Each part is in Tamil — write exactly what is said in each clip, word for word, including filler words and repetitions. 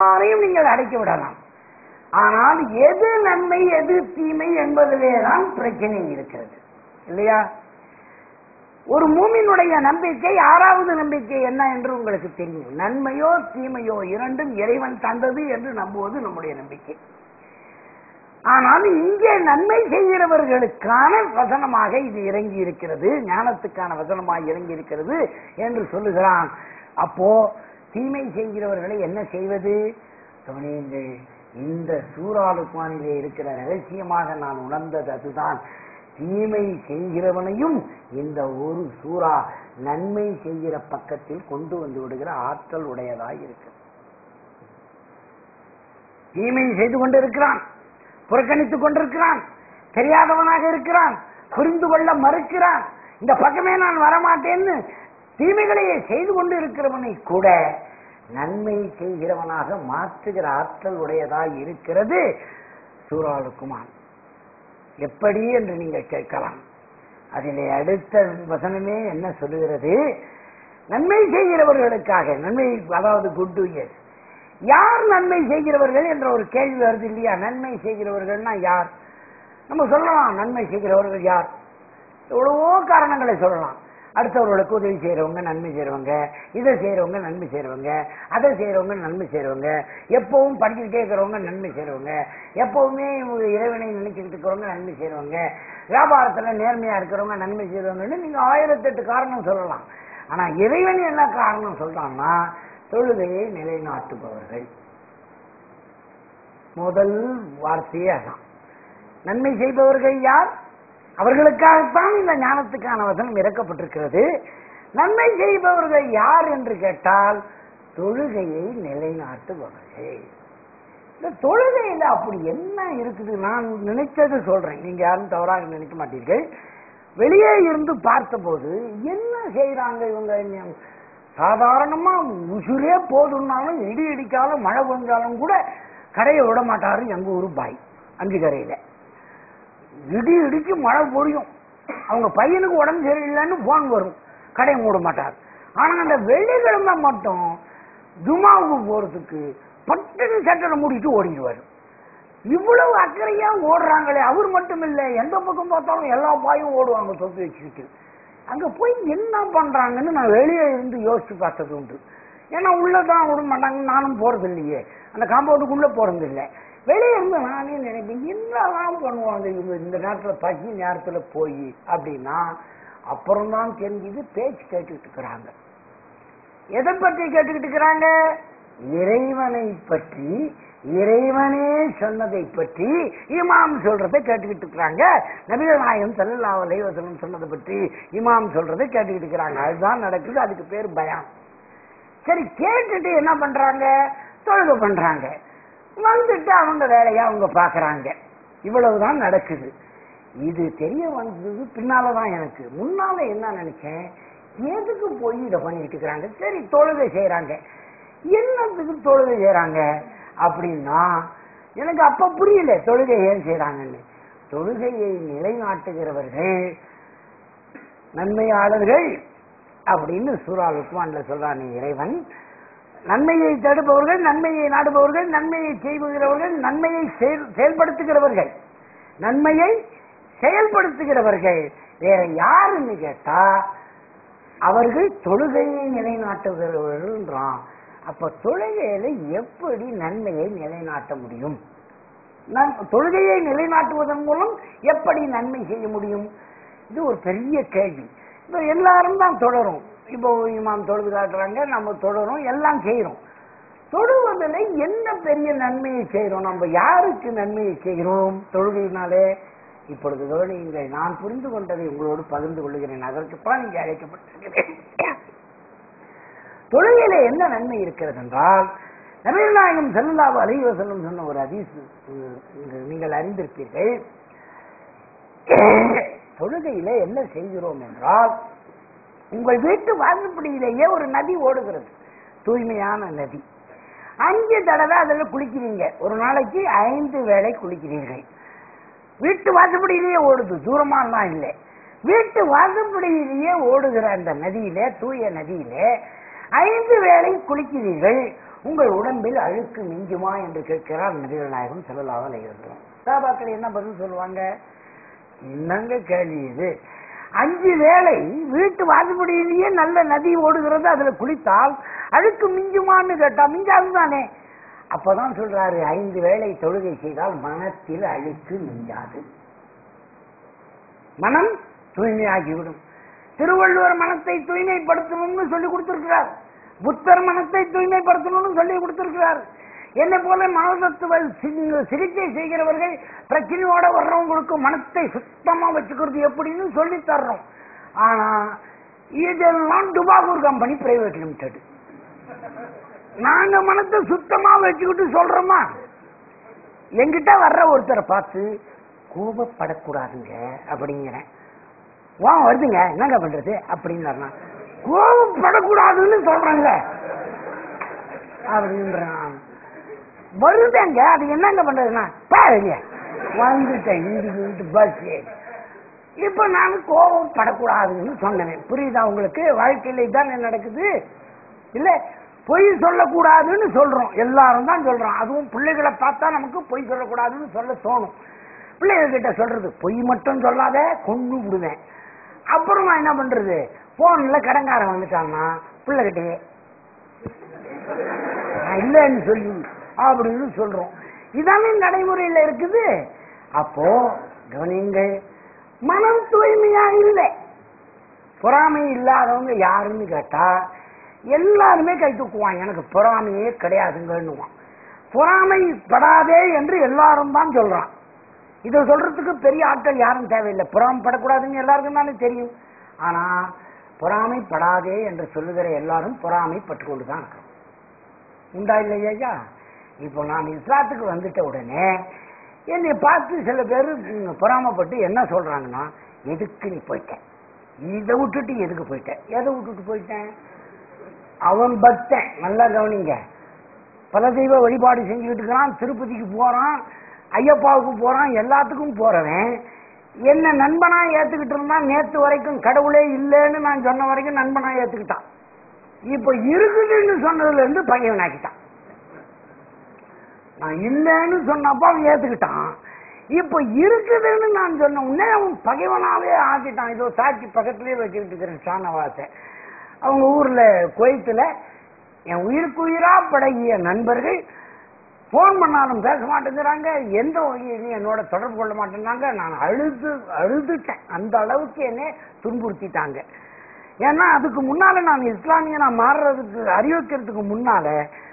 எல்லாரையும் நீங்கள் அடைக்க விடலாம். ஆனால் எது நன்மை எது தீமை என்பதிலே தான் பிரச்சனை இருக்கிறது இல்லையா? ஒரு மூமினுடைய நம்பிக்கை ஆறாவது நம்பிக்கை என்ன என்று உங்களுக்கு தெரியும். நன்மையோ தீமையோ இரண்டும் இறைவன் தந்தது என்று நம்புவது நம்முடைய நம்பிக்கை. ஆனால் இங்கே நன்மை செய்கிறவர்களுக்கான வசனமாக இது இறங்கி இருக்கிறது, ஞானத்துக்கான வசனமாக இறங்கி இருக்கிறது என்று சொல்லுகிறான். அப்போ தீமை செய்கிறவர்களை என்ன செய்வது? கவனியுங்கள், இந்த சூரா லுக்மானிலே இருக்கிற ரகசியமாக நான் உணர்ந்தது அதுதான். தீமை செய்கிறவனையும் இந்த ஒரு சூரா நன்மை செய்கிற பக்கத்தில் கொண்டு வந்து விடுகிற ஆற்றல் உடையதாய் இருக்கு. தீமை செய்து கொண்டிருக்கிறான், புறக்கணித்துக் கொண்டிருக்கிறான், தெரியாதவனாக இருக்கிறான், புரிந்து கொள்ள மறுக்கிறான், இந்த பக்கமே நான் வரமாட்டேன்னு தீமைகளையே செய்து கொண்டு இருக்கிறவனை கூட நன்மை செய்கிறவனாக மாற்றுகிற ஆற்றல் உடையதாய் இருக்கிறது சூரா லுக்மான். எப்படி என்று நீங்கள் கேட்கலாம். அதிலே அடுத்த வசனமே என்ன சொல்லுகிறது? நன்மை செய்கிறவர்களுக்காக, நன்மை அதாவது குட் டூயர்ஸ். யார் நன்மை செய்கிறவர்கள் என்ற ஒரு கேள்வி வருது இல்லையா? நன்மை செய்கிறவர்கள்னா யார்? நம்ம சொல்லலாம் நன்மை செய்கிறவர்கள் யார், எவ்வளவோ காரணங்களை சொல்லலாம். அடுத்தவர்களுக்கு உதவி செய்யறவங்க நன்மை செய்யறவங்க, இதை செய்யறவங்க நன்மை செய்யறவங்க, அதை செய்யறவங்க நன்மை செய்யறவங்க, எப்பவும் படிச்சுக்கிட்டே இருக்கிறவங்க நன்மை செய்யறவங்க, எப்பவுமே இறைவனை நினைச்சுக்கிட்டு இருக்கிறவங்க நன்மை செய்யறவங்க, வியாபாரத்துல நேர்மையா இருக்கிறவங்க நன்மை செய்யறவங்கன்னு நீங்க ஆயிரத்தி எட்டு காரணம் சொல்லலாம். ஆனா இறைவன் என்ன காரணம் சொல்றான்னா, தொழுகையை நிலைநாட்டுபவர்கள். முதல் வார்த்தையே அதான். நன்மை செய்பவர்கள் யார்? அவர்களுக்காகத்தான் இந்த ஞானத்துக்கான வசனம் இறக்கப்பட்டிருக்கிறது. நன்மை செய்பவர்கள் யார் என்று கேட்டால் தொழுகையை நிலைநாட்டுபவர்கள். இந்த தொழுகையில் அப்படி என்ன இருக்குது? நான் நினைச்சது சொல்றேன், நீங்க யாரும் தவறாக நினைக்க மாட்டீர்கள். வெளியே இருந்து பார்த்தபோது என்ன செய்யறாங்க இவங்க? சாதாரணமா உசுரே போதுன்னாலும் இடி இடிக்காலும் மழை பெஞ்சாலும் கூட கரையை விட மாட்டாரு எங்க ஊர் பாய். அஞ்சு கரையில இடி இடிச்சு மழை பொழியும், அவங்க பையனுக்கு உடம்பு சரியில்லைன்னு போன் வரும், கடை மூட மாட்டார். ஆனா அந்த வெள்ளிக்கிழமை மட்டும் ஜுமாவுக்கு போறதுக்கு பட்டு சட்டை மூடிட்டு ஓடிடுவாரு. இவ்வளவு அக்கறையா ஓடுறாங்களே, அவர் மட்டும் இல்லை, எந்த பக்கம் பார்த்தாலும் எல்லா பாயும் ஓடுவாங்க தொப்பி வச்சுக்கிட்டு. அங்க போய் என்ன பண்றாங்கன்னு நான் வெளியே இருந்து யோசிச்சு பார்த்தது உண்டு. ஏன்னா உள்ளதான் விட மாட்டாங்க, நானும் போறது இல்லையே, அந்த காம்பவுண்டுக்குள்ள போறது இல்லை. வெளியே இருந்து நானே நினைப்பேன் என்னெல்லாம் பண்ணுவாங்க இவங்க இந்த நேரத்துல, பசி நேரத்துல போய் அப்படின்னா. அப்புறம்தான் தெரிஞ்சது பேச்சு கேட்டுக்கிட்டு இருக்கிறாங்க. எதை பற்றி கேட்டுக்கிட்டு இருக்கிறாங்க? இறைவனை பற்றி, இறைவனே சொன்னதை பற்றி இமாம் சொல்றதை கேட்டுக்கிட்டு இருக்கிறாங்க. நபிகள் நாயகம் ஸல்லல்லாஹு அலைஹி வஸல்லம் சொன்னதை பற்றி இமாம் சொல்றதை கேட்டுக்கிட்டு இருக்கிறாங்க. அதுதான் நடக்குது, அதுக்கு பேர் பயான். சரி, கேட்டுட்டு என்ன பண்றாங்க? தொழுகை பண்றாங்க, வந்துட்டு அவங்க வேலையா அவங்க பாக்குறாங்க. இவ்வளவுதான் நடக்குது. இது தெரிய வந்தது பின்னாலதான். எனக்கு முன்னால என்ன நினைச்சேன், எதுக்கு போய் இதை பண்ணிட்டு இருக்கிறாங்க? சரி, தொழுகை செய்யறாங்க, என்னத்துக்கு தொழுகை செய்யறாங்க அப்படின்னா எனக்கு அப்ப புரியல தொழுகை ஏன் செய்யறாங்கன்னு. தொழுகையை நிலைநாட்டுகிறவர்கள் நன்மையாளர்கள் அப்படின்னு சூரா லுக்மான்ல சொல்றானே இறைவன். நன்மையை தடுப்பவர்கள், நன்மையை நாடுபவர்கள், நன்மையை செய்கிறவர்கள், நன்மையை செயல்படுத்துகிறவர்கள், நன்மையை செயல்படுத்துகிறவர்கள் வேற யாருன்னு கேட்டா அவர்கள் தொழுகையை நிலைநாட்டுகிறவர்கள். அப்ப தொழுகையில எப்படி நன்மையை நிலைநாட்ட முடியும்? தொழுகையை நிலைநாட்டுவதன் மூலம் எப்படி நன்மை செய்ய முடியும்? இது ஒரு பெரிய கேள்வி. இப்போ எல்லாரும் தான் தொடரும். இப்போ இமாம் தொழுது காட்டுறாங்க, நம்ம தொடரும், எல்லாம் செய்யறோம். தொழுவதில் என்ன பெரிய நன்மையை செய்யறோம்? நம்ம யாருக்கு நன்மையை செய்கிறோம் தொழுகையினாலே? இப்பொழுது கவனியுங்கள், நான் புரிந்து கொண்டதை உங்களோடு பகிர்ந்து கொள்ளுகிறேன். அதற்குத்தான் இங்கே அழைக்கப்பட்டிருக்கிறேன். தொழுகையில என்ன நன்மை இருக்கிறது என்றால், நபிகள் நாயகம் ஸல்லல்லாஹு அலைஹி வஸல்லம் சொன்ன ஒரு ஹதீஸ் நீங்கள் அறிந்திருப்பீர்கள். தொழுகையில என்ன செய்கிறோம் என்றால், உங்கள் வீட்டு வாசப்படியிலேயே ஒரு நதி ஓடுகிறது, தூய்மையான நதி. அஞ்சு தடவை அதில் குளிக்கிறீங்க, ஒரு நாளைக்கு ஐந்து வேளை குளிக்கிறீர்கள். வீட்டு வாசப்படியிலேயே ஓடுது, தூரமாலாம் இல்லை. வீட்டு வாசப்படியிலேயே ஓடுகிற அந்த நதியிலே, தூய நதியிலே ஐந்து வேளை குளிக்கிறீர்கள். உங்கள் உடம்பில் அழுக்கு மிஞ்சுமா என்று கேட்கிறார் நபிகள் நாயகம் ஸல்லல்லாஹு அலைஹி வஸல்லம். சஹாபாக்கள் என்ன பதில் சொல்லுவாங்க? என்னங்க கேள்வி இது? அஞ்சு வேளை வீட்டு வாசப்படியிலேயே நல்ல நதி ஓடுகிறது, அதுல குளித்தால் அழுக்கு மிஞ்சுமான்னு கேட்டா மிஞ்சாது தானே. அப்பதான் சொல்றாரு, ஐந்து வேளை தொழுகை செய்தால் மனத்தில் அழுக்கு மிஞ்சாது, மனம் தூய்மையாகிவிடும். திருவள்ளுவர் மனத்தை தூய்மைப்படுத்தணும்னு சொல்லி கொடுத்திருக்கிறார். புத்தர் மனத்தை தூய்மைப்படுத்தணும்னு சொல்லி கொடுத்திருக்கிறார். என்ன போல மனதத்துவ சிகிச்சை செய்கிறவர்கள் பிரச்சனையோட வர்றவங்களுக்கு மனத்தை சுத்தமா வச்சுக்கிறது எப்படின்னு சொல்லி தர்றோம். ஆனா இதெல்லாம் டுபாகூர் கம்பெனி பிரைவேட் லிமிடெட். நாங்க மனத்தை சுத்தமா வச்சுக்கிட்டு சொல்றோமா? எங்கிட்ட வர்ற ஒருத்தரை பார்த்து கோபப்படக்கூடாதுங்க அப்படிங்கிறேன். வா வருதுங்க என்னங்க பண்றது அப்படின்னு கோபப்படக்கூடாதுன்னு சொல்றாங்க அப்படின்றான். வருதுங்க, அது என்னங்க பண்றதுன்னா பாருங்க வந்துட்டேன் இந்து பஸ். இப்ப நான் கோபப்படக்கூடாதுன்னு சொன்னேன். புரியுதா உங்களுக்கு? வாழ்க்கையில தான் நடக்குது இல்ல? பொய் சொல்லக்கூடாதுன்னு சொல்றோம், எல்லாரும் தான் சொல்றோம். அதுவும் பிள்ளைகளை பார்த்தா நமக்கு பொய் சொல்லக்கூடாதுன்னு சொல்ல தோணும். பிள்ளைகள் கிட்ட சொல்றது பொய் மட்டும் சொல்லாத கொண்டு விடுவேன். அப்புறமா என்ன பண்றது? போன்ல கடங்காரன் வந்துட்டான்னா பிள்ளைகிட்டே இல்லன்னு சொல்லி அப்படின்னு சொல்றோம். இதானே நடைமுறையில இருக்குது. அப்போ கவனிங்கள், மனம் தூய்மையா இல்லை. பொறாமை இல்லாதவங்க யாருன்னு கேட்டா எல்லாருமே கை தூக்குவான், எனக்கு பொறாமையே கிடையாதுங்கன்னுவான். பொறாமைப்படாதே என்று எல்லாரும் தான் சொல்றான். இதை சொல்றதுக்கு பெரிய ஆட்கள் யாரும் தேவையில்லை. பொறாமைப்படக்கூடாதுன்னு எல்லாருக்கும் தானே தெரியும். ஆனா பொறாமைப்படாதே என்று சொல்லுகிற எல்லாரும் பொறாமைப்பட்டு கொண்டுதான் இருக்கிறோம். உண்டா இல்லையா? இப்போ நான் இஸ்லாத்துக்கு வந்துட்ட உடனே என்னை பார்த்து சில பேர் பொறாமைப்பட்டு என்ன சொல்றாங்கன்னா, எதுக்கு நீ போயிட்டேன், இதை விட்டுட்டு எதுக்கு போயிட்டேன்? எதை விட்டுட்டு போயிட்டேன்? அவன் பக்தன், நல்லா கவனிங்க, பல தெய்வ வழிபாடு செஞ்சுக்கிட்டு இருக்கிறான், திருப்பதிக்கு போறான், ஐயப்பாவுக்கு போறான், எல்லாத்துக்கும் போறவன் என்ன நண்பனா ஏத்துக்கிட்டு இருந்தான். நேற்று வரைக்கும் கடவுளே இல்லைன்னு நான் சொன்ன வரைக்கும் நண்பனா ஏத்துக்கிட்டான். இப்ப இருக்குதுன்னு சொன்னதுல இருந்து பகைவன் ஆக்கிட்டான். நான் இல்லைன்னு சொன்னப்ப அவன் ஏத்துக்கிட்டான். இப்ப இருக்குதுன்னு நான் சொன்ன உடனே அவன் பகைவனாவே ஆக்கிட்டான். இதோ சாட்சி பக்கத்திலேயே வச்சுக்கிட்டு இருக்கிறேன். ஷானவாச அவங்க ஊர்ல குவைத்துல என் உயிருக்கு உயிரா பழகிய நண்பர்கள் போன் பண்ணாலும் பேச மாட்டேங்கிறாங்க, எந்த வகையிலையும் என்னோட தொடர்பு கொள்ள மாட்டேங்கிறாங்க. நான் அழுது அழுதுட்டேன். அந்த அளவுக்கு என்னை துன்புறுத்திட்டாங்க. ஏன்னா அதுக்கு முன்னால நான் இஸ்லாமிய நான் மாறுறதுக்கு அறிவிக்கிறதுக்கு முன்னால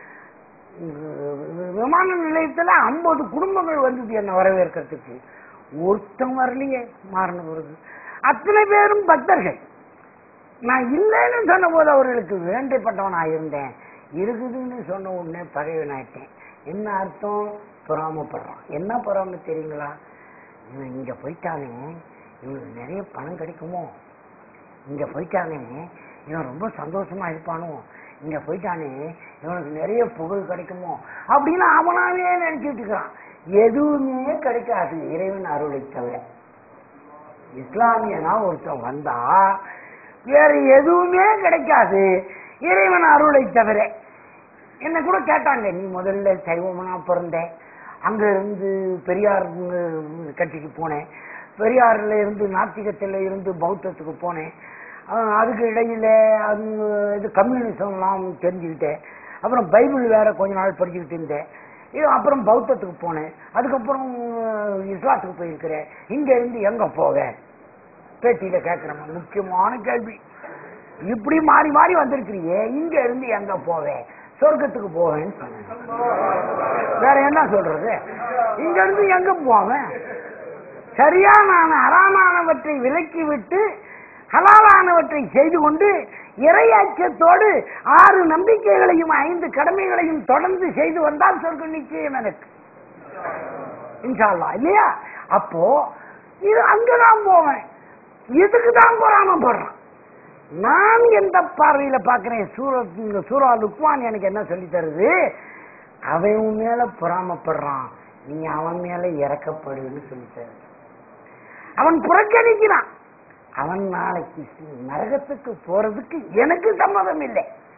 விமான நிலையத்துல ஐம்பது குடும்பங்கள் வந்தது என்ன வரவேற்கிறதுக்கு. ஒருத்தம் வரலையே மாறின பிறகு. அத்தனை பேரும் பக்தர்கள். நான் இல்லைன்னு சொன்ன போது அவர்களுக்கு வேண்டப்பட்டவனா இருந்தேன். இருக்குதுன்னு சொன்ன உடனே பகைவனாயிட்டேன். என்ன அர்த்தம்? பொறாமப்படுறான். என்ன பொறாம தெரியுங்களா? இவன் இங்க போயிட்டானே இவனுக்கு நிறைய பணம் கிடைக்குமோ, இங்க போயிட்டானே இவன் ரொம்ப சந்தோஷமா இருப்பானோ, இங்க போயிட்டானே இவனுக்கு நிறைய புகழ் கிடைக்குமோ அப்படின்னு அவனாவே நினைச்சிட்டு இருக்கிறான். எதுவுமே கிடைக்காது இறைவன் அருளை தவிர. இஸ்லாமியனா ஒருத்தன் வந்தா வேற எதுவுமே கிடைக்காது இறைவன் அருளை தவிர. என்ன கூட கேட்டாங்க, நீ முதல்ல சைவமனா பிறந்த, அங்க இருந்து பெரியார் கட்சிக்கு போனேன், பெரியார்ல இருந்து நாத்திகத்துல இருந்து பௌத்தத்துக்கு போனேன், அதுக்கு இடையில அது இது கம்யூனிசம்லாம் தெரிஞ்சுக்கிட்டேன், அப்புறம் பைபிள் வேற கொஞ்ச நாள் படிச்சுக்கிட்டு இருந்தேன், அப்புறம் பௌத்தத்துக்கு போனேன், அதுக்கப்புறம் இஸ்லாத்துக்கு போயிருக்கிறேன், இங்க இருந்து எங்க போவேன்? பேட்டியில கேட்கிறேன், முக்கியமான கேள்வி. இப்படி மாறி மாறி வந்திருக்கிறியே, இங்க இருந்து எங்க போவேன்? சொர்க்கத்துக்கு போவேன்னு சொன்னேன். வேற என்ன சொல்றது? இங்க இருந்து எங்க போவேன்? சரியா நான் அறாமானவற்றை விலக்கி விட்டு ஹலாலானவற்றை செய்து கொண்டு இறையாச்சத்தோடு ஆறு நம்பிக்கைகளையும் ஐந்து கடமைகளையும் தொடர்ந்து செய்து வந்தால் சொர்க்கம் நிச்சயம் எனக்கு, இன்ஷா அல்லாஹ், இல்லையா? அப்போ இது அங்கதான் போவேன். இதுக்கு தான் பொறாமப்படுறான். நான் எந்த பார்வையில பாக்குறேன்? சூரத் சூரா லுக்மான் எனக்கு என்ன சொல்லி தருது? அவன் மேல பொறாமப்படுறான், நீ அவன் மேல இறக்கப்படுன்னு சொல்லி தருது. அவன் புறக்கணிக்கிறான். அவன் நாளைக்கு நரகத்துக்கு போறதுக்கு எனக்கு சம்மதம் இல்லை.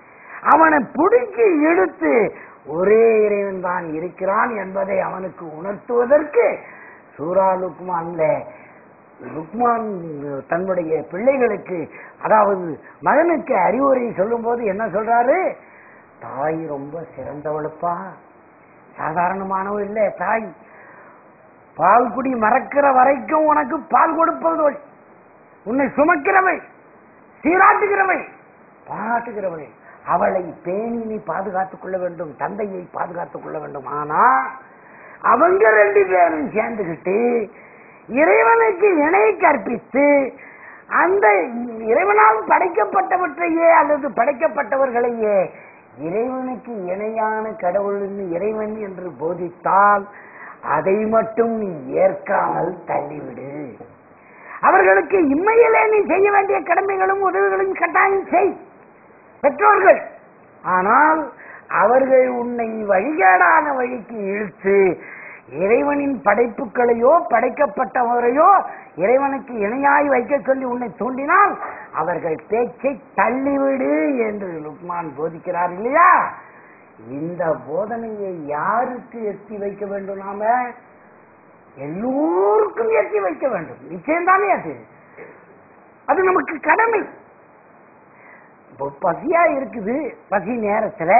அவனை பிடிச்சி இழுத்து ஒரே இறைவன் தான் இருக்கிறான் என்பதை அவனுக்கு உணர்த்துவதற்கு சூரா லுக்மான்ல லுக்மான் தன்னுடைய பிள்ளைகளுக்கு, அதாவது மகனுக்கு அறிவுரை சொல்லும் போது என்ன சொல்றாரு? தாய் ரொம்ப சிறந்தவளுப்பா, சாதாரணமானவள் இல்லை தாய். பால் குடி மறக்கிற வரைக்கும் உனக்கு பால் கொடுப்பவள், உன்னை சுமக்கிறவள், சீராட்டுகிறவள், பாராட்டுகிறவள். அவளை பேணி நீ பாதுகாத்துக் கொள்ள வேண்டும், தந்தையை பாதுகாத்துக் கொள்ள வேண்டும். ஆனா அவங்க ரெண்டு பேரும் சேர்ந்துகிட்டு இறைவனுக்கு இணை கற்பித்து அந்த இறைவனால் படைக்கப்பட்டவற்றையே அல்லது படைக்கப்பட்டவர்களையே இறைவனுக்கு இணையான கடவுள் இறைவன் என்று போதித்தால் அதை மட்டும் நீ ஏற்காமல் தள்ளிவிடு. அவர்களுக்கு இம்மையிலே நீ செய்ய வேண்டிய கடமைகளும் உதவிகளும் கட்டாயம் செய் பெற்றோர்கள். ஆனால் அவர்கள் உன்னை வழிகேடான வழிக்கு இழுத்து இறைவனின் படைப்புகளையோ படைக்கப்பட்டவரையோ இறைவனுக்கு இணையாய் வைக்க சொல்லி உன்னை தூண்டினால் அவர்கள் பேச்சை தள்ளிவிடு என்று லுக்மான் போதிக்கிறார் இல்லையா? இந்த போதனையை யாருக்கு எத்தி வைக்க வேண்டும்? நாம எல்லோருக்கும் எத்தி வைக்க வேண்டும். நிச்சயம்தானே அது, அது நமக்கு கடமை. பசியா இருக்குது, பசி நேரத்துல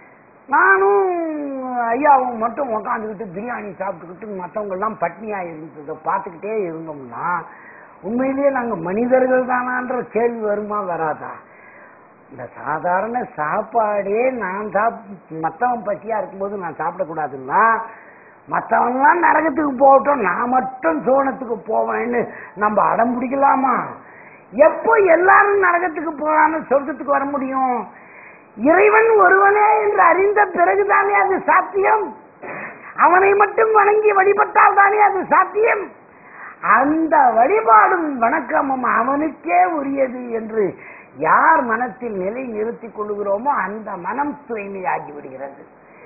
நானும் ஐயாவும் மட்டும் உக்காந்துக்கிட்டு பிரியாணி சாப்பிட்டுக்கிட்டு மற்றவங்க எல்லாம் பட்னியா இருந்ததை பார்த்துக்கிட்டே இருந்தோம்னா உண்மையிலேயே நாங்கள் மனிதர்கள் தானான்ற கேள்வி வருமா வராதா? இந்த சாதாரண சாப்பாடே நான் சாப் மற்றவன் பசியா இருக்கும்போது நான் சாப்பிடக்கூடாதுன்னா மற்றவன்லாம் நரகத்துக்கு போகட்டும், நான் மட்டும் சோனத்துக்கு போவேன்னு நம்ம அடம் பிடிக்கலாமா? எப்போ எல்லாரும் நரகத்துக்கு போகாம சொர்க்கத்துக்கு வர முடியும்? இறைவன் ஒருவனே என்று அறிந்த பிறகுதானே அது சாத்தியம். அவனை மட்டும் வணங்கி வழிபட்டால் தானே அது சாத்தியம். அந்த வழிபாடும் வணக்கமும் அவனுக்கே உரியது என்று யார் மனத்தில் நிலை நிறுத்திக் கொள்கிறோமோ அந்த மனம் தூய்மையாகி விடுகிறது.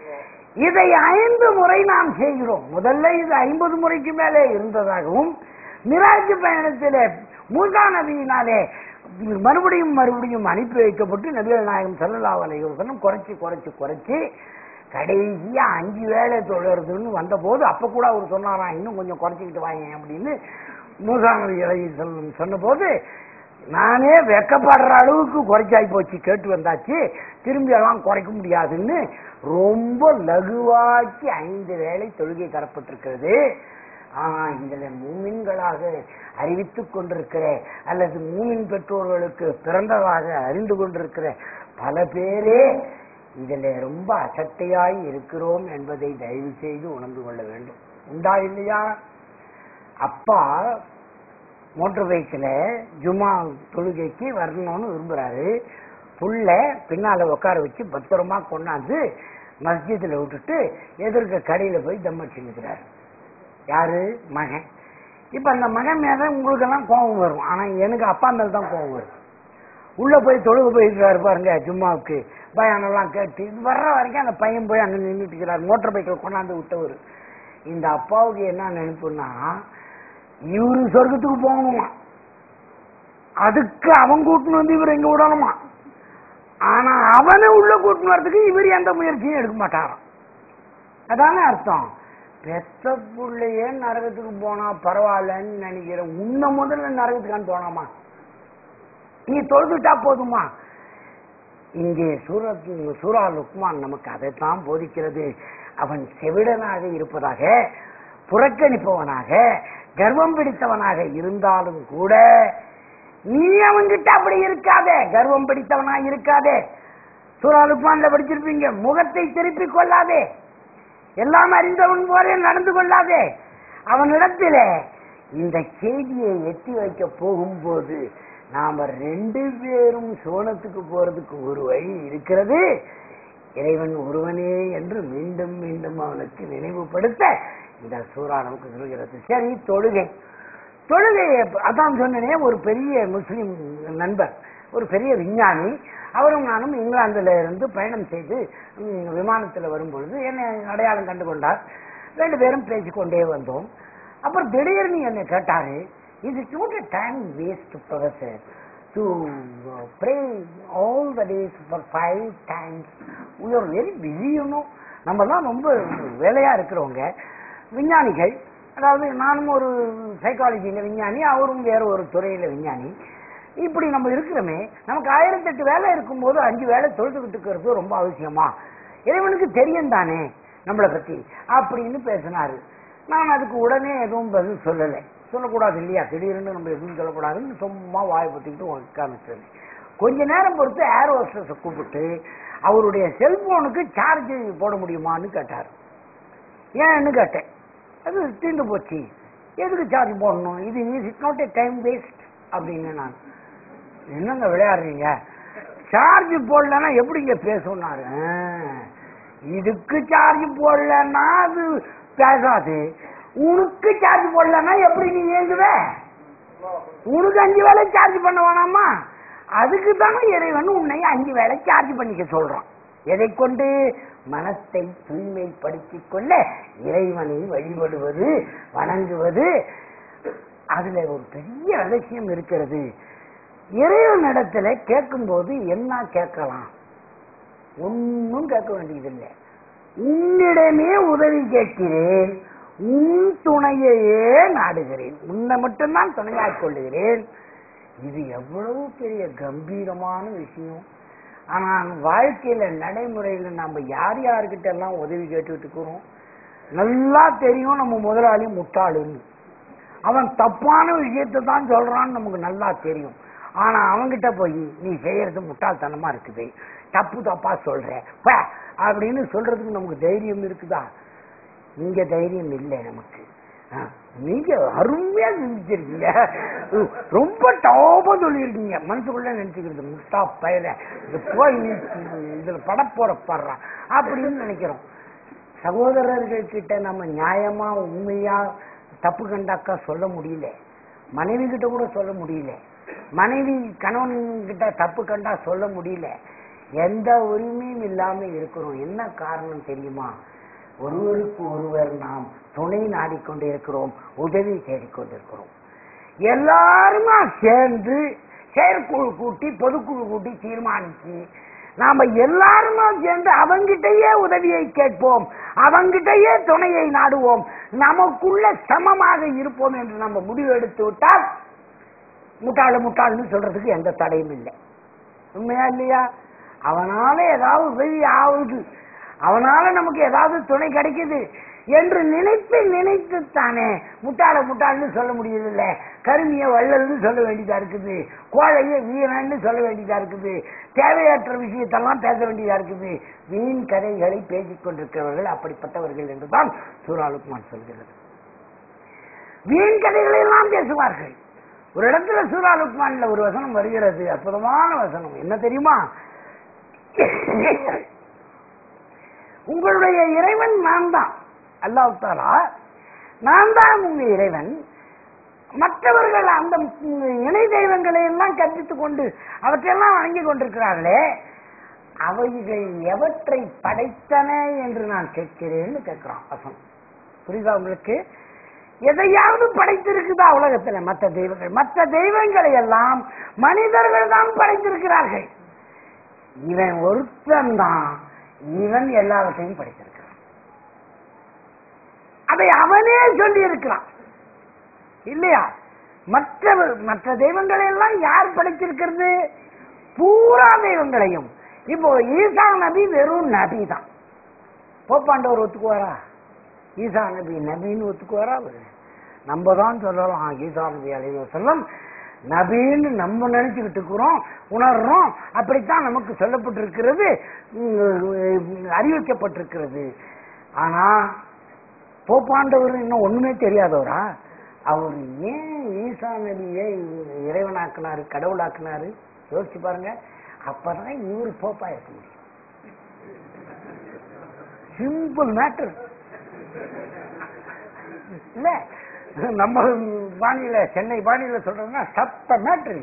இதை ஐந்து முறை நாம் செய்கிறோம். முதல்ல இது ஐம்பது முறைக்கு மேலே இருந்ததாகவும் மிராஜ் பயணத்திலே மூசா நபியினாலே மறுபடியும் மறுபடியும் அனுப்பி வைக்கப்பட்டு நபிகள் நாயகம் ஸல்லல்லாஹு அலைஹி வஸல்லம் குறைச்சி குறைச்சி குறைச்சி கடைசியா அஞ்சு வேலை தொழுறதுன்னு வந்த போது அப்ப கூட அவர் சொன்னாராம், இன்னும் கொஞ்சம் குறைச்சிக்கிட்டு வாங்க அப்படின்னு மூசா நபி அலைஹிஸ்ஸலாம் சொன்ன போது நானே வெக்கப்படுற அளவுக்கு குறைச்சாய் போச்சு, கேட்டு வந்தாச்சு, திரும்பி எல்லாம் குறைக்க முடியாதுன்னு ரொம்ப லகுவாக்கி ஐந்து வேளை தொழுகை தரப்பட்டிருக்கிறது. ஆனா இதுல மூமின்களாக அறிவித்துக் கொண்டிருக்கிற அல்லது மூமின் பெற்றோர்களுக்கு பிறந்ததாக அறிந்து கொண்டிருக்கிற பல பேரே இதுல ரொம்ப அசட்டையாய் இருக்கிறோம் என்பதை தயவு செய்து உணர்ந்து கொள்ள வேண்டும். உண்டா இல்லையா? அப்பா மோட்டர் பைக்கில் ஜும்மா தொழுகைக்கு வரணும்னு விரும்புறாரு. புள்ள பின்னால உட்கார வச்சு பத்திரமா கொண்டாந்து மஸ்ஜிதில் விட்டுட்டு எதிர்க்க கடையில போய் தம் அடிச்சுக்கிறாரு. யாரு? மகன். இப்ப அந்த மகன் மேல உங்களுக்கு எல்லாம் கோபம் வரும், ஆனா எனக்கு அப்பா மேல தான் கோபம் வரும். உள்ள போய் தொழுக போயிருக்காரு பாருங்க ஜும்மாவுக்கு, பயானெல்லாம் கேட்டு இது வர்ற வரைக்கும் அந்த பையன் போய் அங்க நின்றுட்டு இருக்கிறார், மோட்டர் பைக்கில் கொண்டாந்து விட்டவர். இந்த அப்பாவுக்கு என்ன நினைப்புன்னா இவரு சொர்க்கத்துக்கு போகணுமா, அதுக்கு அவன் கூட்டுன்னு வந்து இவர் எங்க விடணுமா, ஆனா அவனை உள்ள கூட்டுன்னு வரதுக்கு இவர் எந்த முயற்சியும் எடுக்க மாட்டாராம். அதானே அர்த்தம். பெத்த புள்ளையே நரகத்துக்கு போனா பரவாயில்லன்னு நினைக்கிறேன், உன்ன முதல்ல நரகத்துக்கான்னு தோணாமா? நீ தொழுதுட்டா போதுமா? இங்கே சூரத் சூரா லுக்மான் நமக்கு அதைத்தான் போதிக்கிறது. அவன் செவிடனாக இருப்பதாக, புறக்கணிப்பவனாக, கர்வம் பிடித்தவனாக இருந்தாலும் கூட நீ அவன்கிட்ட அப்படி இருக்காதே, கர்வம் பிடித்தவனா இருக்காதே. சூரா லுக்மான்ல படிச்சிருப்பீங்க, முகத்தை திருப்பி கொள்ளாதே, எல்லாம் அறிந்தவன் போல நடந்து கொள்ளாதே. அவனிடத்தில இந்த செய்தியை எட்டி வைக்க போகும்போது நாம ரெண்டு பேரும் சோனத்துக்கு போறதுக்கு ஒரு வழி இருக்கிறது, இறைவன் ஒருவனே என்று மீண்டும் மீண்டும் அவனுக்கு நினைவுபடுத்த இந்த சூரா நமக்கு சொல்கிறது. சரி, தொழுகை தொழுகை அதான் சொன்னனே, ஒரு பெரிய முஸ்லிம் நண்பர், ஒரு பெரிய விஞ்ஞானி, அவரும் நானும் இங்கிலாந்துல இருந்து பயணம் செய்து விமானத்தில் வரும்பொழுது என்னை அடையாளம் கண்டு கொண்டார். ரெண்டு பேரும் பேசிக்கொண்டே வந்தோம். அப்புறம் திடீர்னு என்னை கேட்டாரு, இது too time waste professor, to uh, pray all the days for five times. We are very busy, you know. நம்மலாம் ரொம்ப வேலையா இருக்கிறவங்க, விஞ்ஞானிகள். அதாவது நானும் ஒரு சைக்காலஜியில் விஞ்ஞானி, அவரும் வேற ஒரு துறையில் விஞ்ஞானி. இப்படி நம்ம இருக்கிறோமே, நமக்கு ஆயிரத்தி எட்டு வேலை இருக்கும்போது அஞ்சு வேலை தொழுதுகிட்டு இருக்கிறது ரொம்ப அவசியமா? இறைவனுக்கு தெரியும் தானே நம்மளை பத்தி அப்படின்னு பேசினாரு. நான் அதுக்கு உடனே எதுவும் பதில் சொல்லலை. சொல்லக்கூடாது இல்லையா, திடீர்னு நம்ம எதுவும் சொல்லக்கூடாதுன்னு சும்மா வாய் பற்றிக்கிட்டு உட்காந்துட்டு கொஞ்ச நேரம் பொறுத்து ஏர் ஹோஸ்டஸை கூப்பிட்டு அவருடைய செல்போனுக்கு சார்ஜ் போட முடியுமான்னு கேட்டார். ஏன்னு கேட்டேன். அது தீர்ந்து போச்சு, எதுக்கு சார்ஜ் போடணும், இது it's not a time waste அப்படின்னு. நான் என்னங்க விளையாடுறீங்க, சார்ஜ் போடலன்னா எப்படிங்க பேசுனாரு. இதுக்கு சார்ஜ் போடலன்னா அது பேசாது, உனக்கு சார்ஜ் போடலன்னா எப்படி நீ இயங்குவ? உனக்கு அஞ்சு வேலை சார்ஜ் பண்ண வேணாமா? அதுக்கு தானே இறைவன் உன்னை அஞ்சு வேலை சார்ஜ் பண்ணிக்க சொல்றான். எதை கொண்டு? மனத்தை தூய்மைப்படுத்திக் கொள்ள இறைவனை வழிபடுவது, வணங்குவது. அதுல ஒரு பெரிய ரகசியம் இருக்கிறது. இறைவனிடத்துல கேட்கும் போது என்ன கேட்கலாம்? ஒன்னும் கேட்க வேண்டியதில்லை. உன்னிடமே உதவி கேட்கிறேன், உன் துணையையே நாடுகிறேன், உன்னை மட்டும்தான் துணையாக் கொள்ளுகிறேன். இது எவ்வளவு பெரிய கம்பீரமான விஷயம். ஆனால் வாழ்க்கையில நடைமுறையில நம்ம யார் யாருக்கிட்ட எல்லாம் உதவி கேட்டுக்கிட்டு இருக்கிறோம். நல்லா தெரியும் நம்ம முதலாளி முட்டாளுன்னு, அவன் தப்பான விஷயத்தை தான் சொல்றான்னு நமக்கு நல்லா தெரியும். ஆனா அவன்கிட்ட போய் நீ செய்யறது முட்டாள்தனமா இருக்குது, தப்பு தப்பா சொல்ற அப்படின்னு சொல்றதுக்கு நமக்கு தைரியம் இருக்குதா? இங்க தைரியம் இல்லை நமக்கு. நீங்க அருமையா நினைச்சிருக்கீங்க, ரொம்ப டாப்பா சொல்லியிருக்கீங்க. மனசுக்குள்ள நினைச்சுக்கிறது முட்டா பயிர போய் இதுல பட போற படுறான் அப்படின்னு நினைக்கிறோம். சகோதரர்கள் கிட்ட நம்ம நியாயமா உண்மையா தப்பு கண்டாக்கா சொல்ல முடியல, மனைவி கிட்ட கூட சொல்ல முடியல, மனைவி கணவன் கிட்ட தப்பு கண்டா சொல்ல முடியல. எந்த உரிமையும் இல்லாம இருக்கிறோம். என்ன காரணம் தெரியுமா? ஒருவருக்கு ஒருவர் நாம் துணை நாடிக்கொண்டு இருக்கிறோம், உதவி தேடிக்கொண்டிருக்கிறோம். எல்லாருமா சேர்ந்து செயற்குழு கூட்டி பொதுக்குழு கூட்டி தீர்மானிச்சு நாம எல்லாருமா சேர்ந்து அவங்கிட்டயே உதவியை கேட்போம், அவங்கிட்டயே துணையை நாடுவோம், நமக்குள்ள சமமாக இருப்போம் என்று நம்ம முடிவு எடுத்து விட்டால் முட்டாளு முட்டாள்னு சொல்றதுக்கு எந்த தடையும் இல்லை. உண்மையா இல்லையா? அவனால ஏதாவது உதவி ஆகுது, அவனால நமக்கு ஏதாவது துணை கிடைக்குது என்று நினைத்து நினைத்துத்தானே முட்டாள முட்டாள்னு சொல்ல முடியதில்லை. கருமிய வள்ளல்னு சொல்ல வேண்டியதா இருக்குது, கோழைய வீரன்னு சொல்ல வேண்டியதா இருக்குது, தேவையற்ற விஷயத்தெல்லாம் பேச வேண்டியதா இருக்குது. வீண் கதைகளை பேசிக் கொண்டிருக்கிறவர்கள் அப்படிப்பட்டவர்கள் என்றுதான் சூரா லுக்மான் சொல்கிறது. வீண் கதைகளை எல்லாம் பேசுவார்கள். ஒரு இடத்துல சூரா லுக்மான்ல ஒரு வசனம் வருகிறது, அற்புதமான வசனம். என்ன தெரியுமா? உங்களுடைய இறைவன் நான் தான், அல்லாஹ் தஆலா நான் தான் உங்க இறைவன். மற்றவர்கள் அந்த இணை தெய்வங்களை எல்லாம் கற்பித்துக் கொண்டு அவற்றையெல்லாம் வணங்கி கொண்டிருக்கிறார்களே, அவைகள் எவற்றை படைத்தன என்று நான் கேட்கிறேன்னு கேட்கிறான் வசனம். புரியுதா உங்களுக்கு? எதையாவது படைத்திருக்குதா உலகத்துல? மற்ற தெய்வங்கள் மற்ற தெய்வங்களை எல்லாம் மனிதர்கள் தான் படைத்திருக்கிறார்கள். இவன் ஒருத்தன் தான், இவன் எல்லாவற்றையும் படைத்திருக்கிறான். அதை அவனே சொல்லி இருக்கிறான் இல்லையா? மற்ற மற்ற தெய்வங்களை எல்லாம் யார் படைத்திருக்கிறது? பூரா தெய்வங்களையும். இப்போ ஈசா நபி வெறும் நபி தான். போப்பாண்டவர் ஒத்துக்குவாரா? ஈசா நபி நபின்னு ஒத்துக்குவாரா? நம்ம தான் சொல்லலாம் ஈசா நபி அலைஹி வஸல்லம் நபின்னு நம்ம நினைச்சுக்கிட்டு இருக்கிறோம், உணர்றோம். அப்படித்தான் நமக்கு சொல்லப்பட்டிருக்கிறது, அறிவிக்கப்பட்டிருக்கிறது. ஆனா போப்பாண்டவர் இன்னும் ஒண்ணுமே தெரியாதவரா? அவர் ஏன் ஈசா நபியை இறைவனாக்குனாரு, கடவுளாக்குனாரு? யோசிச்சு பாருங்க. அப்பதான் இவரு போப்பா இருக்க முடியும். சிம்பிள் மேட்டர் இல்ல? நம்ம பாணியில, சென்னை பாணியில சொல்றதுன்னா சத்த மேட்டர்.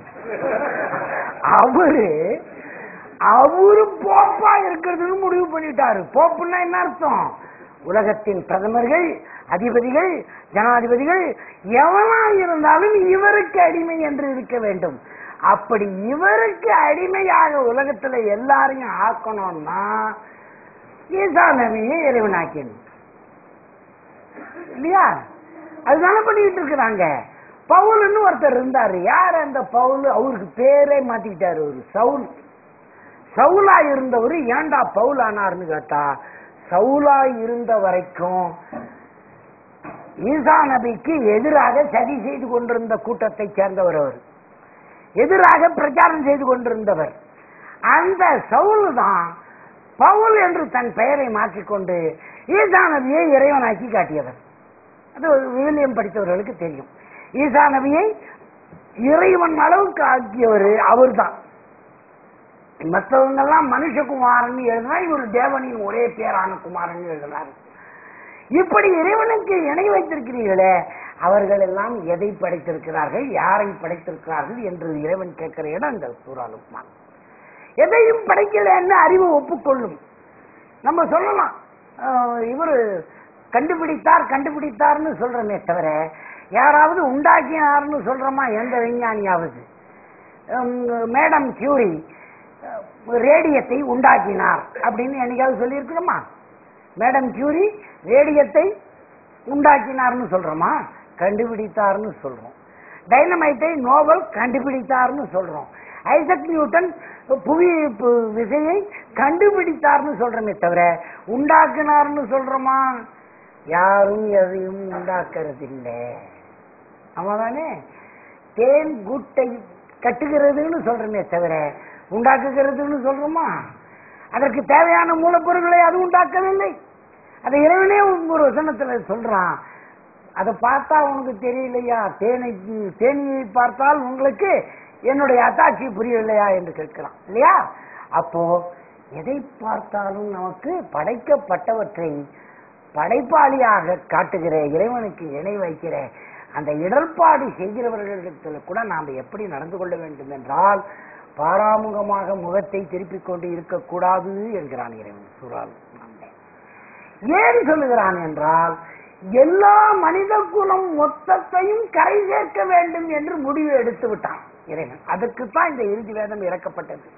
அவரு அவரு போப்பா இருக்கிறதுன்னு முடிவு பண்ணிட்டாரு. போப்புன்னா என்ன அர்த்தம்? உலகத்தின் பிரதமர்கள், அதிபதிகள், ஜனாதிபதிகள் எவனா இருந்தாலும் இவருக்கு அடிமை என்று இருக்க வேண்டும். அப்படி இவருக்கு அடிமையாக உலகத்துல எல்லாரையும் ஆக்கணும்னா ஈசா நபியை இறைவனாக்கணும் இல்லையா? அதுதானே பண்ணிட்டு இருக்கிறாங்க. பவுல்னு ஒருத்தர் இருந்தாரு. யார் அந்த பவுல்? அவருக்கு பேரே மாத்திக்கிட்டாரு, ஒரு சவுல். சவுலா இருந்தவர் ஏண்டா பவுல் ஆனார்னு கேட்டா, சவுலா இருந்த வரைக்கும் ஈசா நபிக்கு எதிராக சதி செய்து கொண்டிருந்த கூட்டத்தை சேர்ந்தவர், அவர் எதிராக பிரச்சாரம் செய்து கொண்டிருந்தவர். அந்த சவுல் தான் பவுல் என்று தன் பெயரை மாற்றிக்கொண்டு ஈசா நபியை இறைவனாக்கி காட்டியவர். அது விவிலியம் படித்தவர்களுக்கு தெரியும். ஈசா நபியை இறைவன் அளவுக்கு ஆக்கியவர் அவர் தான். மற்றவங்கெல்லாம் மனுஷகுமாரன் எழுதினா இவர் தேவனின் ஒரே பேரான குமாரன் எழுதினார். இப்படி இறைவனுக்கு இணை வைத்திருக்கிறீர்களே, அவர்கள் எல்லாம் எதை படைத்திருக்கிறார்கள், யாரை படைத்திருக்கிறார்கள் என்று இறைவன் கேட்கிற இடம் இந்த சூரா லுக்மான். எதையும் படைக்கலன்னு அறிவு ஒப்புக்கொள்ளும். நம்ம சொல்லலாம் இவர் கண்டுபிடித்தார் கண்டுபிடித்தார்னு சொல்றமே தவிர யாராவது உண்டாக்கினார்னு சொல்றோமா? எந்த விஞ்ஞானியாவது? மேடம் கியூரி ரேடியத்தை உண்டாக்கினார் அப்படின்னு என்னைக்காவது சொல்லியிருக்கிறோமா? மேடம் கியூரி ரேடியத்தை உண்டாக்கினார்னு சொல்றோமா? கண்டுபிடித்தார்னு சொல்றோம். டைனமைட்டை நோபல் கண்டுபிடித்தார்னு சொல்றோம். ஐசக் நியூட்டன் புவி விசையை கண்டுபிடித்தார்னு சொல்றோமே தவிர உண்டாக்கினார்னு சொல்றோமா? யாரும் எதையும் உண்டாக்குறது இல்லை. ஆமாதானே? தேன் கூட்டை கட்டுகிறதுன்னு சொல்றோமே தவிர உண்டாக்குகிறதுன்னு சொல்றோமா? அதற்கு தேவையான மூலப்பொருட்களை அது உண்டாக்கவில்லை. அதை இறைவனே ஒரு வசனத்துல சொல்றான். அதை பார்த்தா உனக்கு தெரியலையா? தேனை தேனியை பார்த்தால் உங்களுக்கு என்னுடைய அத்தாட்சி புரியவில்லையா என்று கேட்கிறான் இல்லையா? அப்போ எதை பார்த்தாலும் நமக்கு படைக்கப்பட்டவற்றை படைப்பாளியாக காட்டுகிற இறைவனுக்கு இணை வைக்கிற அந்த இடர்பாடு செய்கிறவர்களிடத்தில் கூட நாம் எப்படி நடந்து கொள்ள வேண்டும் என்றால் பாராமுகமாக முகத்தை திருப்பிக் கொண்டு இருக்கக்கூடாது என்கிறான் இறைவன் சூரா லுக்மான். ஏன் சொல்லுகிறான் என்றால் எல்லா மனித குலம் மொத்தத்தையும் கரை சேர்க்க வேண்டும் என்று முடிவு எடுத்து விட்டான் இறைவன். அதுக்குத்தான் இந்த இறுதி வேதம் இறக்கப்பட்டது.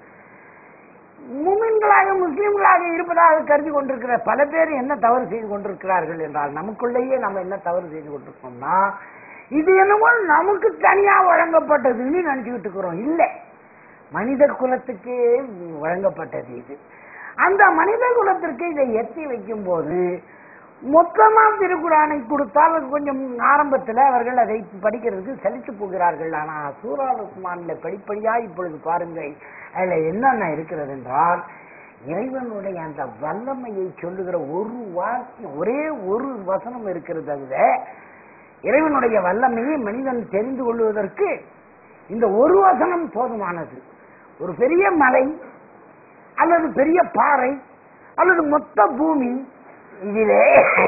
முமின்களாக முஸ்லிம்களாக இருப்பதாக கருதி கொண்டிருக்கிற பல பேர் என்ன தவறு செய்து கொண்டிருக்கிறார்கள் என்றால், நமக்குள்ளேயே நம்ம என்ன தவறு செய்து கொண்டிருக்கோம்னா, இது என்னமோ நமக்கு தனியா வழங்கப்பட்டதுன்னு நினைச்சுக்கிட்டு இருக்கிறோம். இல்லை, மனித குலத்துக்கே வழங்கப்பட்டது இது. அந்த மனித குலத்திற்கு இதை எத்தி வைக்கும் போது மொத்தமா திருக்குறானை கொடுத்தால் கொஞ்சம் ஆரம்பத்தில் அவர்கள் அதை படிக்கிறதுக்கு சலித்து போகிறார்கள். ஆனா சூரா லுக்மான்ல படிப்படியா இப்பொழுது பாருங்கள், அதுல என்னென்ன இருக்கிறது என்றால் இறைவனுடைய அந்த வல்லமையை சொல்லுகிற ஒரு வாக்கியம், ஒரே ஒரு வசனம் இருக்கிறது. அதுல இறைவனுடைய வல்லமையை மனிதன் தெரிந்து கொள்வதற்கு இந்த ஒரு வசனம் போதுமானது. ஒரு பெரிய மலை அல்லது பெரிய பாறை அல்லது மொத்த பூமி, இதிலே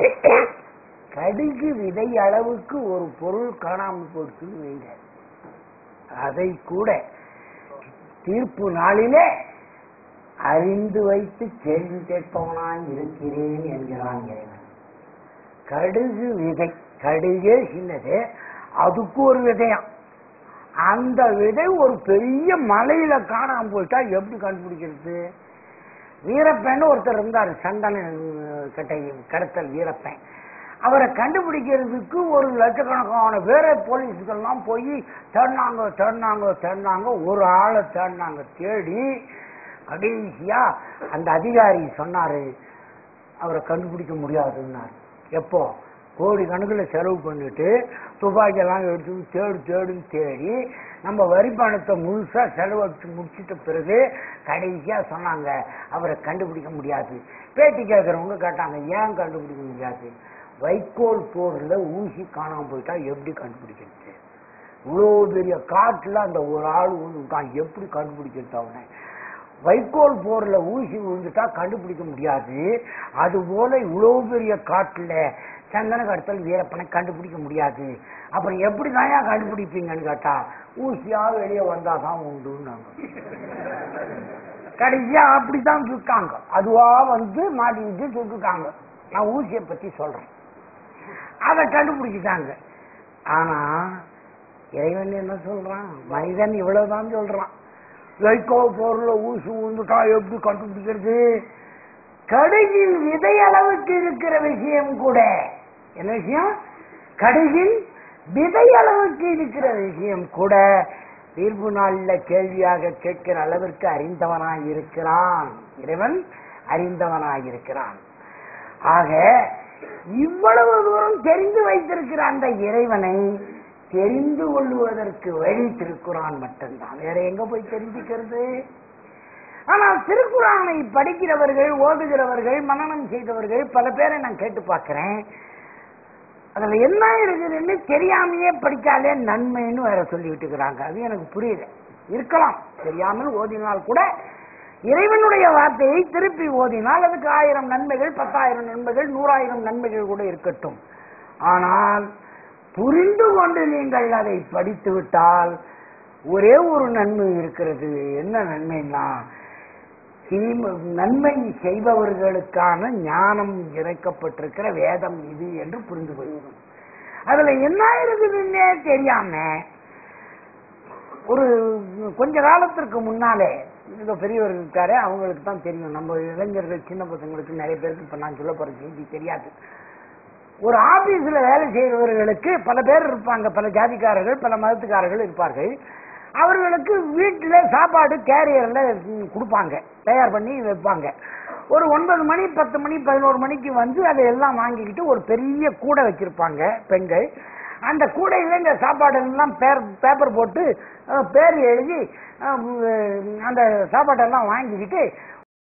கடுகு விதை அளவுக்கு ஒரு பொருள் காணாமல் போடுச்சுன்னு வைங்க, அதை கூட தீர்ப்பு நாளிலே அறிந்து வைத்து கேள்வி கேட்பவனாய் இருக்கிறேன் என்கிறான் இறைவன். கடுகு விதை, கடுகே சின்னது, அதுக்கு ஒரு விதையாம். அந்த விதை ஒரு பெரிய மலையில காணாம போயிட்டா எப்படி கண்டுபிடிக்கிறது? வீரப்பன் ஒருத்தர் இருந்தார், சந்தன கட்டை கடத்தல் வீரப்பன். அவரை கண்டுபிடிக்கிறதுக்கு ஒரு லட்சக்கணக்கான வேற போலீஸ்கள்லாம் போய் தேடினாங்க தேடினாங்க தேடினாங்க ஒரு ஆளை தேடினாங்க. தேடி கடைசியா அந்த அதிகாரி சொன்னாரு அவரை கண்டுபிடிக்க முடியாதுன்னாரு. எப்போ? கோடி கணக்கில் செலவு பண்ணிட்டு துப்பாக்கியெல்லாம் எடுத்து தேடு தேடுன்னு தேடி நம்ம வரி பணத்தை முழுசா செலவழிச்சு முடிச்சிட்ட பிறகு கடைசியா சொன்னாங்க அவரை கண்டுபிடிக்க முடியாது. பேட்டி கேட்கறவங்க கேட்டாங்க, ஏன் கண்டுபிடிக்க முடியாது? வைக்கோல் போர்ல ஊசி காணாம போயிட்டா எப்படி கண்டுபிடிக்கிறது? இவ்வளோ பெரிய காட்டுல அந்த ஒரு ஆள் விழுந்துட்டான், எப்படி கண்டுபிடிக்கிறது அவனை? வைக்கோல் போர்ல ஊசி விழுந்துட்டா கண்டுபிடிக்க முடியாது. அது போல இவ்வளோ பெரிய காட்டுல சந்தன கடத்தல் வீரப்பனை கண்டுபிடிக்க முடியாது. அப்புறம் எப்படி தாயா கண்டுபிடிப்பீங்கன்னு கேட்டா, ஊசியா வெளியே வந்தாதான் உண்டுன்னாங்க. கடைசியா அப்படித்தான் சுட்டாங்க, அதுவா வந்து மாட்டிக்கிட்டு சுட்டுட்டாங்க. நான் ஊசியை பத்தி சொல்றேன், அதை கண்டுபிடிச்சிட்டாங்க. ஆனா இறைவன் என்ன சொல்றான்? மனிதன் இவ்வளவுதான் சொல்றான். லைக்கோ பொருளை ஊசு ஊந்துட்டா எப்படி கண்டுபிடிக்கிறது? கடுகின் விதை அளவுக்கு இருக்கிற விஷயம் கூட என்ன விஷயம்? கடுகின் விதை அளவுக்கு இருக்கிற விஷயம் கூட தீர்ப்பு நாள்ல கேள்வியாக கேட்கிற அளவிற்கு அறிந்தவனாய் இருக்கிறான். இறைவன் அறிந்தவனாய் இருக்கிறான். ஆக இவ்வளவு தூரம் தெரிந்து வைத்திருக்கிற அந்த இறைவனை தெரிந்து கொள்வதற்கு வழி திருக்குரான் மட்டும்தான். வேற எங்க போய் தெரிஞ்சுக்கிறது? ஆனால் திருக்குரானை படிக்கிறவர்கள், ஓதுகிறவர்கள், மனனம் செய்தவர்கள் பல பேரை நான் கேட்டு பார்க்கிறேன். அதுல என்ன இருக்குதுன்னு தெரியாமையே படிச்சாலே நன்மைன்னு வேற சொல்லிவிட்டு இருக்கிறாங்க. அது எனக்கு புரியல. இருக்கலாம், தெரியாமல் ஓதினால் கூட இறைவனுடைய வார்த்தையை திருப்பி ஓதினால் அதுக்கு ஆயிரம் நன்மைகள், பத்தாயிரம் நன்மைகள், நூறாயிரம் நன்மைகள் கூட இருக்கட்டும். ஆனால் புரிந்து கொண்டு நீங்கள் அதை படித்து விட்டால் ஒரே ஒரு நன்மை இருக்கிறது. என்ன நன்மைன்னா, நன்மை செய்பவர்களுக்கான ஞானம் இறைக்கப்பட்டிருக்கிற வேதம் இது என்று புரிந்து கொள்வோம். அதுல என்ன இருக்குதுன்னே தெரியாம ஒரு கொஞ்ச காலத்திற்கு முன்னாலே இந்த பெரியவர் இருக்காரு, அவங்களுக்கு தான் தெரியும். நம்ம இளைஞர்கள், சின்ன பசங்களுக்கு நிறைய பேருக்கு இப்ப நான் சொல்ல போற செய்தி தெரியாது. ஒரு ஆபீஸ்ல வேலை செய்பவர்களுக்கு பல பேர் இருப்பாங்க, பல ஜாதிக்காரர்கள், பல மதத்துக்காரர்கள் இருப்பார்கள். அவர்களுக்கு வீட்டுல சாப்பாடு கேரியர்ல கொடுப்பாங்க, தயார் பண்ணி வைப்பாங்க. ஒரு ஒன்பது மணி பத்து மணி பதினோரு மணிக்கு வந்து அதை எல்லாம் வாங்கிக்கிட்டு ஒரு பெரிய கூடை வச்சிருப்பாங்க பெண்கள். அந்த கூடையில இந்த சாப்பாடு எல்லாம் பேப்பர் போட்டு பேர் எழுதி அந்த சாப்பாட்டெல்லாம் வாங்கிக்கிட்டு